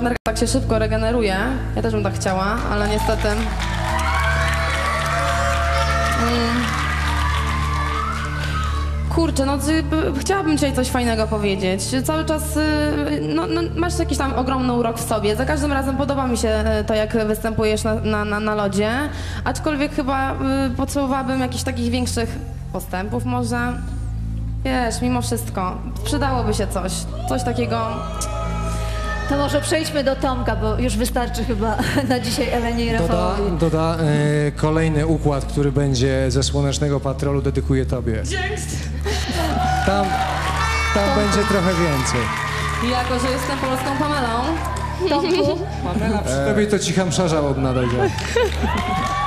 partnerka tak się szybko regeneruje. Ja też bym tak chciała, ale niestety... Kurczę, no chciałabym dzisiaj coś fajnego powiedzieć. Cały czas, masz jakiś tam ogromny urok w sobie. Za każdym razem podoba mi się to, jak występujesz na lodzie. Aczkolwiek chyba potrzebowałabym jakichś takich większych postępów może. Wiesz, mimo wszystko, przydałoby się coś takiego. To może przejdźmy do Tomka, bo już wystarczy chyba na dzisiaj Elenie i Rafałowi. Doda kolejny układ, który będzie ze Słonecznego Patrolu, dedykuję tobie. Dzięki! Tam będzie trochę więcej. Jako, że jestem polską Pamelą. Tomku? Przy tobie to cicha msza żałobna dojdzie.